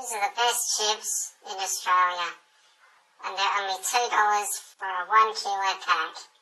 These are the best chips in Australia, and they're only $2 for a 1 kilo pack.